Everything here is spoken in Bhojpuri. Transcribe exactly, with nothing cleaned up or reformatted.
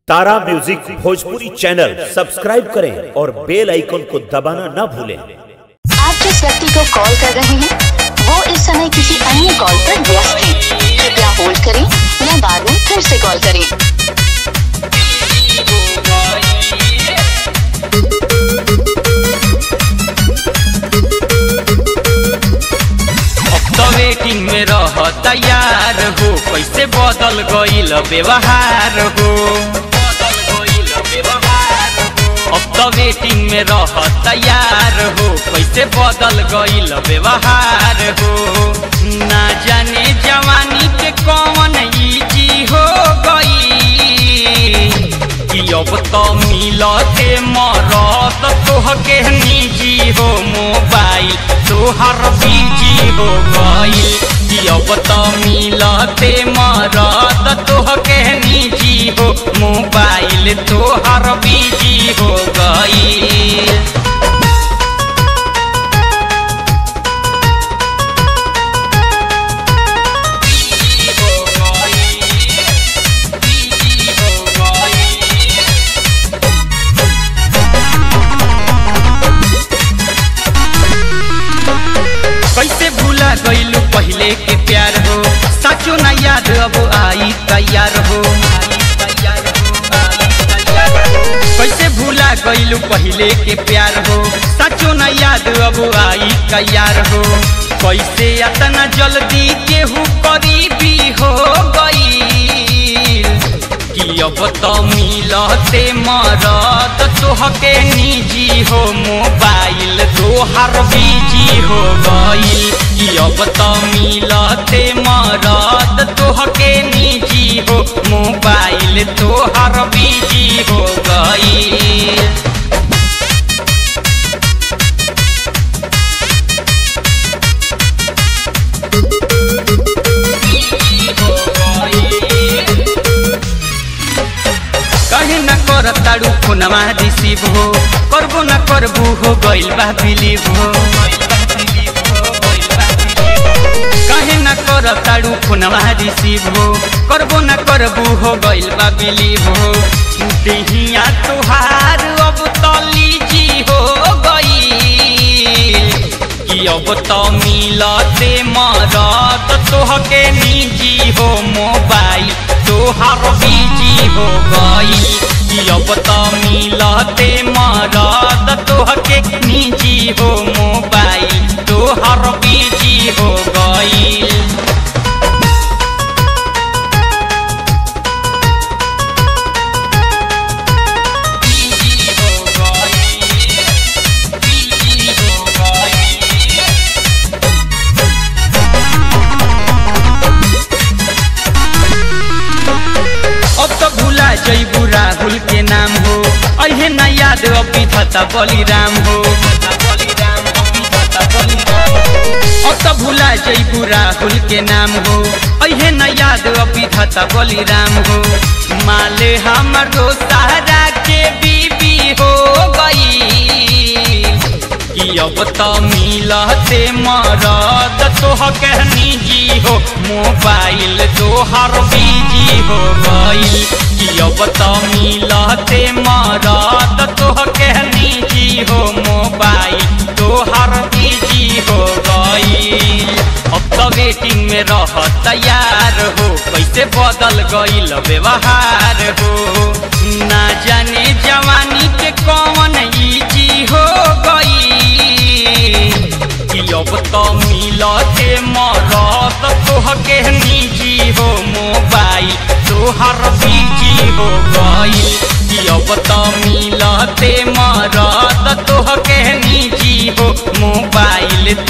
तारा म्यूजिक भोजपुरी चैनल सब्सक्राइब करें और बेल आइकन को दबाना न भूलें। आप जिस व्यक्ति को कॉल कर रहे हैं वो इस समय किसी अन्य कॉल पर व्यस्त है, कृपया होल्ड करें या बाद में फिर से कॉल करें। अब तो वेटिंग में रह तैयार हो, कैसे बदल गईल व्यवहार हो। अब तो वेटिंग में रह तैयार हो, कैसे बदल गईल व्यवहार हो। ना जाने जवानी के कौन इजी हो गई कि अब तो मिलते मरद तोहके निजी हो, मोबाइल तोहर बिजी हो गई कि अब तो मिलते मरद तोहके निजी हो, मोबाइल तोहर बिजी हो गई। कैसे भूला गईलू पहले के प्यार हो, सचो न याद अब आई तैयार हो। कैसे भूला गईलू पहले के प्यार हो, सचो न याद अब आई तैयार हो। कैसे इतना जल्दी केहू करीबी हो गई कि अब तो मिलते मरद तोहके निजी हो, मोबाइल तोहर बिजी हो गई कि अब तो मिलते मरद तोहके निजी हो, मोबाइल तोहर बिजी हो गई। कहे न कर ताड़ू फोनमा रिसीव हो, करबो न करबू हो गइल बा बिलीव हो। कहे न कर ताड़ू फोनमा रिसीव हो, करबो न करबू हो गइल बा बिलीव हो। देहिया तुहार अब तो लीजी हो गई कि अब तो मिलते मरद तोहके निजी हो, मोबाइल तोहर बिजी हो गई कि अब तो मिलते मरद तोहके निजी हो, मोबाइल तोहर बिजी हो गई। जैबू राहुल के नाम हो, अहे न याद अभी धता बलिराम हो। अब तो भूला जैबू राहुल के नाम हो, अहे न याद अभी धता बलिराम हो। माले हमरो सहारा के बीबी हो गई कि अब तो मिलते मरद तोहके निजी हो, मोबाइल तोहर बिजी हो गई कि अब तो मिलते मरद तोहके निजी हो, मोबाइल तोहर बिजी हो गई। अब तो वेटिंग में रह तैयार हो, कैसे बदल गईल व्यवहार हो। ना जाने जवानी के कौन इजी हो गई कि अब तो मिलते मरद तोहके निजी हो, मोबाइल तोहर बिजी हो गई कि अब तो मिलते मरद तोहके निजी हो, मोबाइल